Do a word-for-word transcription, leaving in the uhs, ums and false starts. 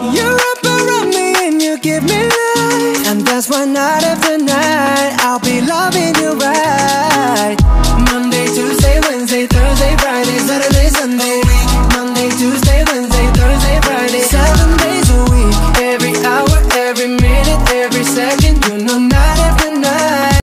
You wrap around me and you give me life, and that's why night after night I'll be loving you right. Monday, Tuesday, Wednesday, Thursday, Friday, Saturday, Sunday. Monday, Tuesday, Wednesday.